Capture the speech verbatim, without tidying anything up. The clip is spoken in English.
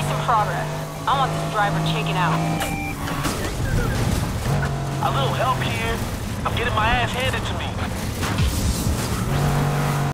in progress. I want this driver taken out. A little help here. I'm getting my ass handed to me.